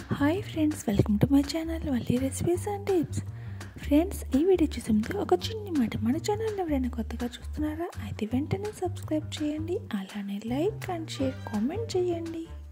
Hi friends, welcome to my channel Valli recipes and tips. Friends, ఈ video చూసే ముందు ఒక చిన్న మాట, మన ఛానల్ ఎవరైనా కొత్తగా చూస్తున్నారా అయితే వెంటనే సబ్స్క్రైబ్ చేయండి, అలానే లైక్ అండ్ షేర్ కామెంట్ చేయండి.